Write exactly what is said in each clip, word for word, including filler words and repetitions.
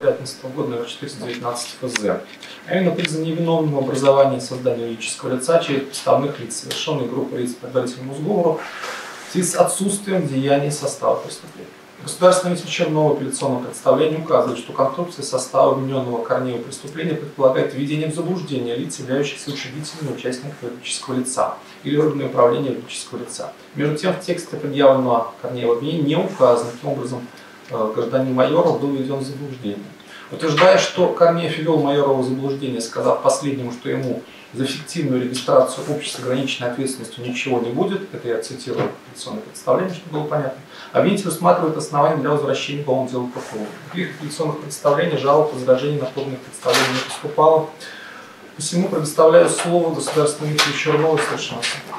пятнадцатого года номер четыреста девятнадцать эф зэ, а именно признан невиновным в образовании и создании юридического лица через подставных лиц, совершенной группой лиц предварительному сговору в связи с отсутствием деяний состава преступления. Государственный судья Чернова в апелляционном представлении указывает, что конструкция состава обвиненного Корнеева преступления предполагает введение в заблуждение лиц, являющихся учредителями и участниками юридического лица или органами управления юридического лица. Между тем, в тексте предъявленного Корнеева обвинения не указано, каким образом гражданин Майоров был введен в заблуждение. Утверждая, что Корнеев ввел Майорова в заблуждение, сказав последнему, что ему за фиктивную регистрацию общества с ограниченной ответственностью ничего не будет, это я цитирую апелляционное представление, чтобы было понятно, обвинитель усматривает основания для возвращения уголовного дела прокурора. Никаких апелляционных представлений, жалоб, возражений на подобных представлений не поступало. Посему предоставляю слово государственному судье Черновой совершенно.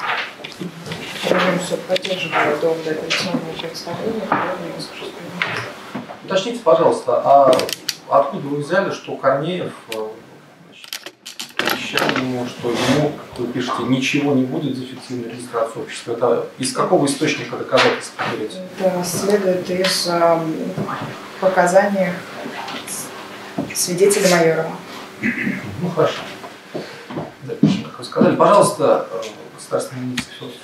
Суд поддерживает доводы апелляционного представления. Уточните, пожалуйста, а откуда вы взяли, что Корнеев обещал ему, что ему, как вы пишете, ничего не будет за фиктивную регистрацию общества? Это из какого источника доказательств берете? Это следует из э, показаний свидетеля Майорова. Ну хорошо. Запишем, как вы сказали. Пожалуйста, государственный министр Федоров.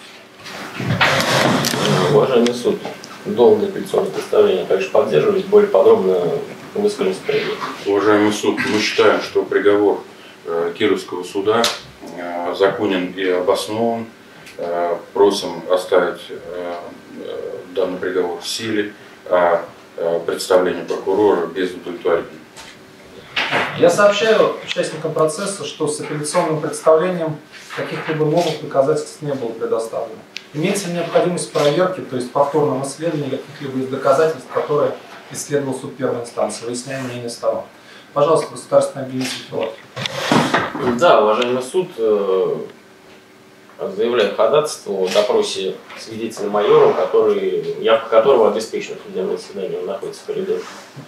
Уважаемый суд, доводы апелляционного представления, конечно, поддерживать, более подробно высказать приговор. Уважаемый суд, мы считаем, что приговор э, Кировского суда э, законен и обоснован. Э, просим оставить э, данный приговор в силе, а э, представление прокурора без удовлетворения. Я сообщаю участникам процесса, что с апелляционным представлением каких-либо новых доказательств не было предоставлено. Имеется необходимость проверки, то есть повторного исследования каких-либо из доказательств, которые исследовал суд первой инстанции, выясняя мнение сторон. Пожалуйста, государственный обвинитель Филатов. Да, уважаемый суд, заявляю ходатайство о допросе свидетеля Майорова, который, явка которого обеспечена в судебном заседании, он находится в коридоре.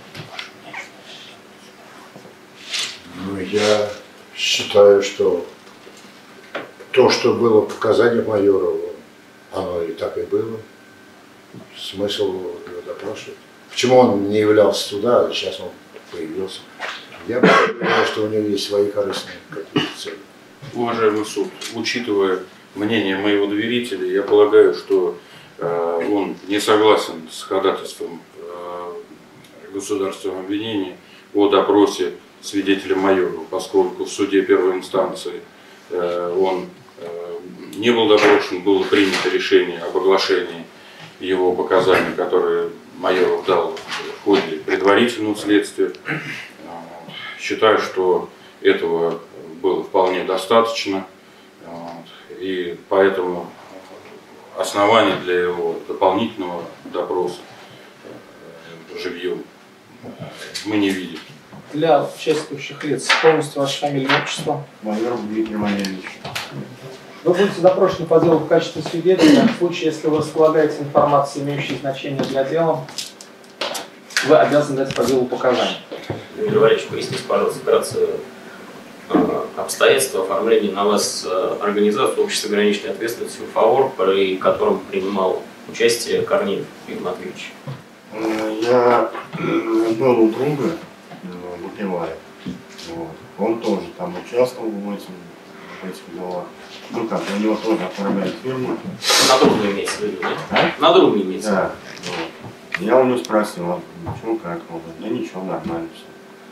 Ну, я считаю, что то, что было в показаниях Майорова, оно и так и было. Смысл его допрашивать. Почему он не являлся туда, а сейчас он появился? Я понимаю, что у него есть свои корыстные какие-то цели. Уважаемый суд, учитывая мнение моего доверителя, я полагаю, что э, он не согласен с ходатайством э, государственного обвинения о допросе свидетеля Майорова, поскольку в суде первой инстанции э, он э, не был допрошен, было принято решение об оглашении его показаний, которые Майоров дал в ходе предварительного следствия. Считаю, что этого было вполне достаточно, и поэтому оснований для его дополнительного допроса живьем мы не видим. Для участвующих лиц полностью ваше фамилия, отчество. Майор Дмитрий Маневич. Вы будете допрошены по делу в качестве свидетеля. В случае, если вы располагаете информацией, имеющей значение для дела, вы обязаны дать по делу показания. Дмитрий Валерьевич, поясните, пожалуйста, вкратце обстоятельства оформления на вас организации общества ограниченной ответственности УФАОР, при котором принимал участие Корнеев Игорь Матвеевич. Я был у друга в Упивае. Вот. Он тоже там участвовал в этих, в этих делах. Ну как, у него тоже оформляют фирму. На друга имеется в виду, да? А? На друга имеется. Да. Вот. Я у него спросил, а что, как? Он говорит, да ничего, нормально все.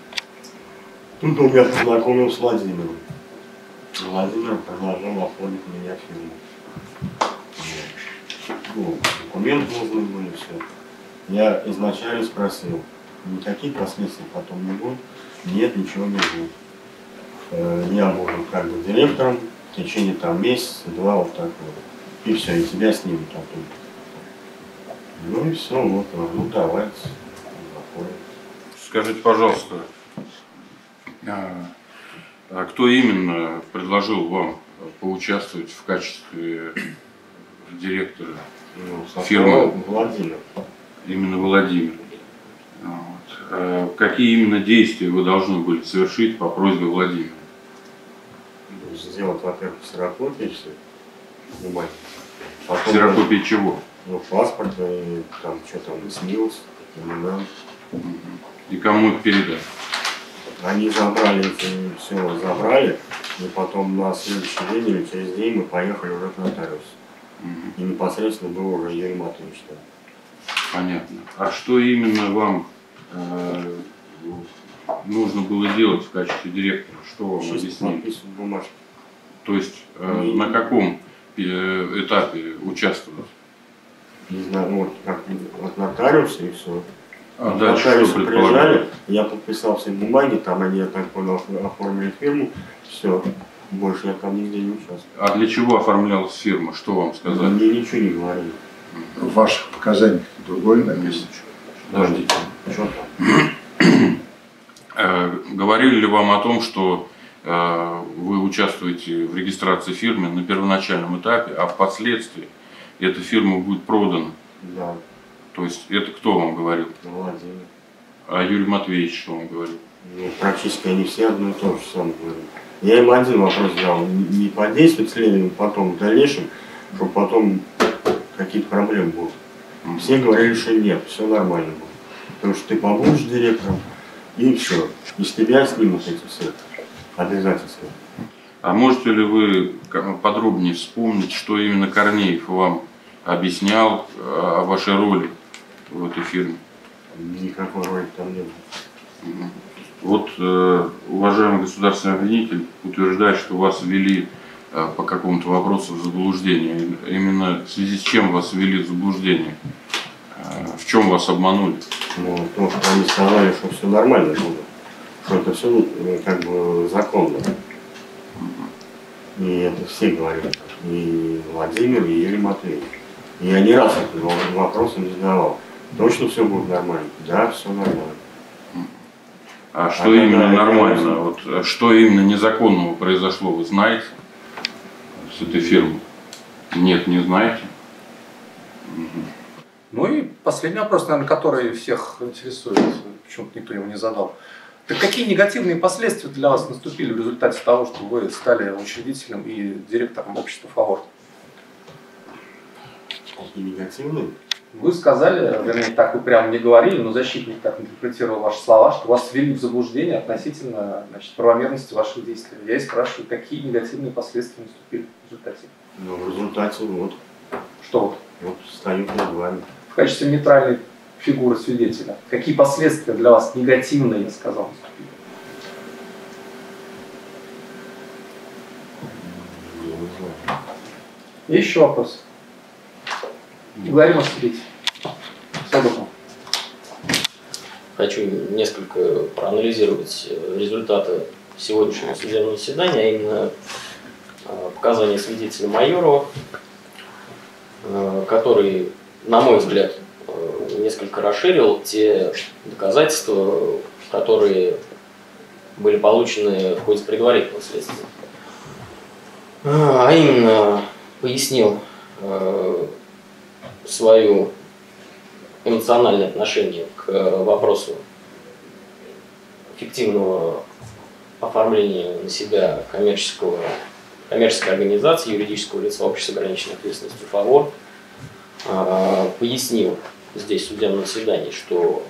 Тут он меня познакомил с Владимиром. Владимир предложил оформить меня в фирму. Ну, документы нужны были, все. Я изначально спросил, никаких последствий потом не будет? Нет, ничего не будет. Э, я буду как бы директором в течение там месяца, два, вот так вот. И все, и тебя снимут оттуда. Ну и все, вот, ну давайте. Заходим. Скажите, пожалуйста, а, а кто именно предложил вам поучаствовать в качестве директора Ну, фирмы? Владимир. Именно Владимир. Вот. А какие именно действия вы должны были совершить по просьбе Владимира? Сделать, во-первых, ксерокопии все, бумаги. Потом, Ксерокопии чего? Ну, паспорт, и там что там снилось, имена. И кому их передать? Они забрали, эти, все забрали, и потом на следующий день или через день мы поехали уже к нотариусу. Мгм. И непосредственно был уже Юрий Матвеевич. Да. Понятно. А что именно вам э, нужно было делать в качестве директора? Что вам Чисто объяснили? подписывать бумажки. То есть э, Не- на каком э, этапе участвовать? Не знаю, ну, вот как от нотариуса и все. А дальше что Нотариусы предполагали? приезжали, я подписал все бумаги, там они, я так понял, оформили фирму, все. Больше я там нигде не участвовал. А для чего оформлялась фирма? Что вам сказали? Мне ничего не говорили. В ваших показаниях другое написано. Подождите. Что там? Э, говорили ли вам о том, что э, вы участвуете в регистрации фирмы на первоначальном этапе, а впоследствии эта фирма будет продана? Да, То есть это кто вам говорил? Владимир. А Юрий Матвеевич что вам говорил? Ну, практически они все одно и то же самое говорят. Я им один вопрос задал, не подействует следование потом в дальнейшем, чтобы потом какие-то проблемы будут. Все говорили, что нет, все нормально будет. Потому что ты побудешь директором, и все. И с тебя снимут эти все обязательства. А можете ли вы подробнее вспомнить, что именно Корнеев вам объяснял о вашей роли в этой фирме? Никакой роли там не было. Вот э, уважаемый государственный обвинитель утверждает, что вас ввели э, по какому-то вопросу в заблуждение. Именно в связи с чем вас ввели в заблуждение? Э, в чем вас обманули? Ну, то, что они сказали, что все нормально будет. Что это все как бы законно. И это все говорят. И Владимир, и Юрий Матвеевич. И я ни раз этого вопроса не задавал. Точно все будет нормально? Да, все нормально. А что А именно когда это нормально? ясно. Вот, а что именно незаконного произошло, вы знаете с этой фирмой? Нет, не знаете? Мгм. Ну и последний вопрос, наверное, который всех интересует, почему-то никто его не задал. Так какие негативные последствия для вас наступили в результате того, что вы стали учредителем и директором общества «Фавор»? Какие негативные? Вы сказали, вернее, так вы прямо не говорили, но защитник так интерпретировал ваши слова, что вас ввели в заблуждение относительно, значит, правомерности ваших действий. Я и спрашиваю, какие негативные последствия наступили в результате? Ну, в результате вот, Что вот вот стою перед вами. в качестве нейтральной фигуры свидетеля? Какие последствия для вас негативные, я сказал, наступили? Я не знаю. И еще вопрос. Говорим о свидетеле. Соболев. Хочу несколько проанализировать результаты сегодняшнего судебного заседания, а именно э, показания свидетеля Майорова, э, который, на мой взгляд, э, несколько расширил те доказательства, которые были получены в ходе предварительного следствия. А а именно пояснил э, свое эмоциональное отношение к вопросу фиктивного оформления на себя коммерческого, коммерческой организации, юридического лица общества с ограниченной ответственностью «Фавор», э, пояснил здесь в судебном заседании, что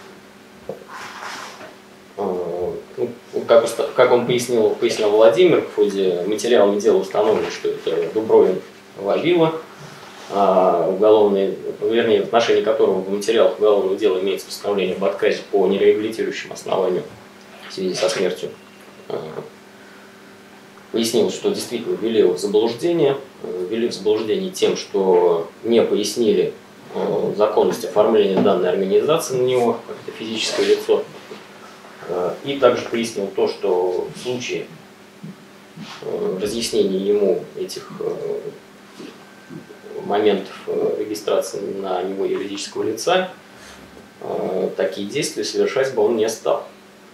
э, ну, как, уста- как он пояснил, пояснил Владимир, в ходе материалами дела установлено, что это Дубровин Вавила, а, уголовные, вернее, в отношении которого в материалах уголовного дела имеется постановление об отказе по нереабилитирующему основанию в связи со смертью. А, Пояснил, что действительно ввели его в заблуждение, э, ввели в заблуждение тем, что не пояснили э, законность оформления данной организации на него, как это физическое лицо. Э, И также пояснил то, что в случае э, разъяснения ему этих э, моментов э, регистрации на него юридического лица, э, такие действия совершать бы он не стал.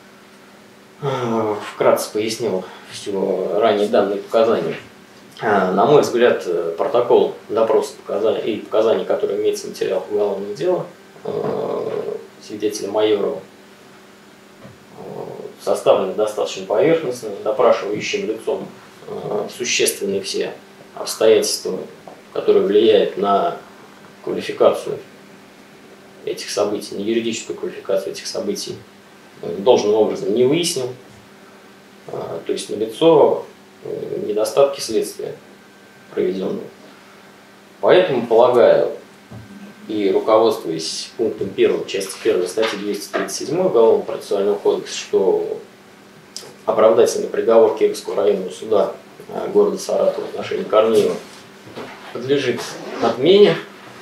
Э, Вкратце пояснил все ранее данные показания. Э, На мой взгляд, э, протокол допроса показаний, и показаний, которые имеются в материалах уголовного дела э, свидетеля Майорова, э, составлены достаточно поверхностно, допрашивающим лицом э, существенные все обстоятельства, которые влияют на квалификацию этих событий, на юридическую квалификацию этих событий, должным образом не выяснил. То есть налицо недостатки следствия проведенного. Поэтому полагаю, и руководствуясь пунктом первым части первой статьи двести тридцать семь Уголовного процессуального кодекса, что оправдательный приговор Кировского районного суда города Саратова в отношении Корнеева подлежит отмене,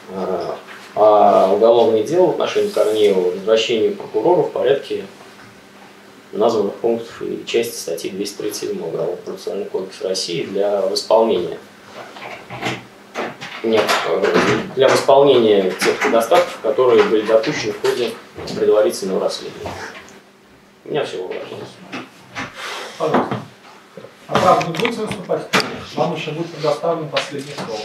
а уголовное дело в отношении Корнеева возвращению прокурора в порядке названных пунктов и части статьи двести тридцать семь Уголовного процессуального кодекса России для восполнения Нет, для восполнения тех недостатков, которые были допущены в ходе предварительного расследования. У меня все, уважаемый. Пожалуйста. А правда, вы будете выступать? Вам еще будет предоставлено последнее слово.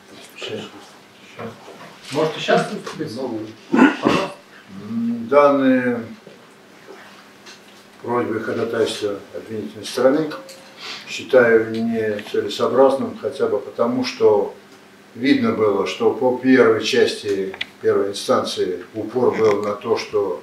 Можете сейчас выступить? Пожалуйста. Данные просьбы и ходатайства обвинительной стороны считаю нецелесообразным, хотя бы потому, что видно было, что по первой части первой инстанции упор был на то, что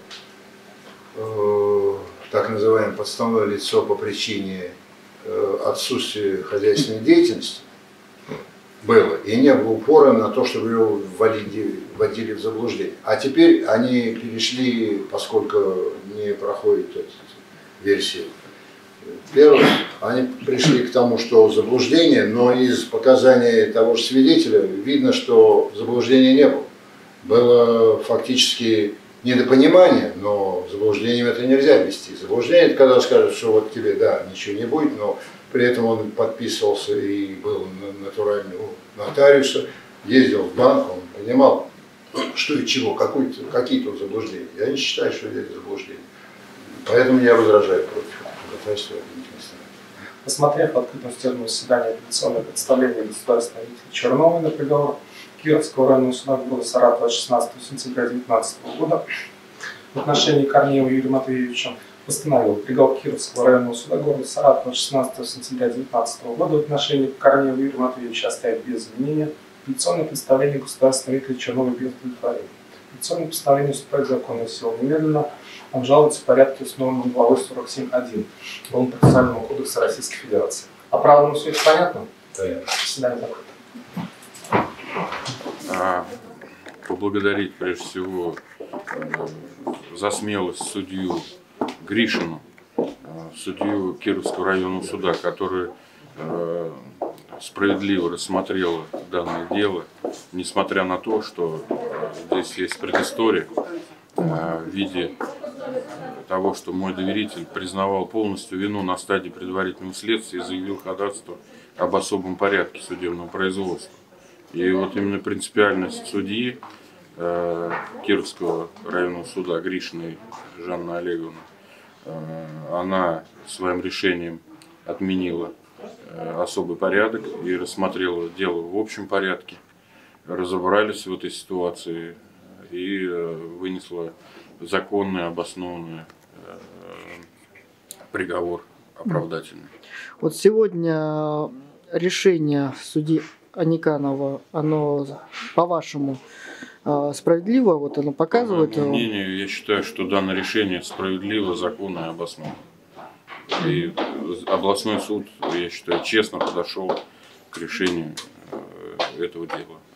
э, так называемое подставное лицо по причине э, отсутствия хозяйственной деятельности было, и не было упора на то, чтобы его вводили, вводили в заблуждение. А теперь они перешли, поскольку не проходит эта версия первая, они пришли к тому, что заблуждение, но из показаний того же свидетеля видно, что заблуждения не было. Было фактически недопонимание, но заблуждением это нельзя вести. Заблуждение – это когда скажут, что вот тебе, да, ничего не будет, но при этом он подписывался и был натуральный у нотариуса, ездил в банк, он понимал, что и чего, какие-то заблуждения. Я не считаю, что это заблуждение. Поэтому я возражаю против ходатайства обвинительной стороны. Посмотрев открытое судебное заседание апелляционное представление государственного обвинителя Черновой на приговор Кировского районного суда города Саратова шестнадцатого сентября две тысячи девятнадцатого года в отношении Корнеева Юрия Матвеевича постановил приговор Кировского районного суда города Саратова шестнадцатого сентября две тысячи девятнадцатого года в отношении Корнеева Юрия Матвеевича оставить без изменения. Апелляционное представление государственного обвинителя Черновой без удовлетворения. Апелляционное представление уступает законную силу немедленно. Обжалуется в порядке, установленном главой сорок семь точка один Уголовного процессуального кодекса Российской Федерации. А правилам все это понятно? Понятно. Заседание закрыто. А, поблагодарить прежде всего за смелость судью Гришину, судью Кировского районного суда, который э, справедливо рассмотрел данное дело, несмотря на то, что э, здесь есть предыстория э, в виде того, что мой доверитель признавал полностью вину на стадии предварительного следствия и заявил ходатайство об особом порядке судебного производства. И вот именно принципиальность судьи э, Кировского районного суда Гришиной Жанны Олеговны, э, она своим решением отменила э, особый порядок и рассмотрела дело в общем порядке, разобрались в этой ситуации и э, вынесла законный, обоснованный э, приговор оправдательный. Вот сегодня решение судьи Аниканова, оно, по-вашему, справедливо? Вот оно показывает... По моему мнению, я считаю, что данное решение справедливо, законно и обосновано. И областной суд, я считаю, честно подошел к решению этого дела.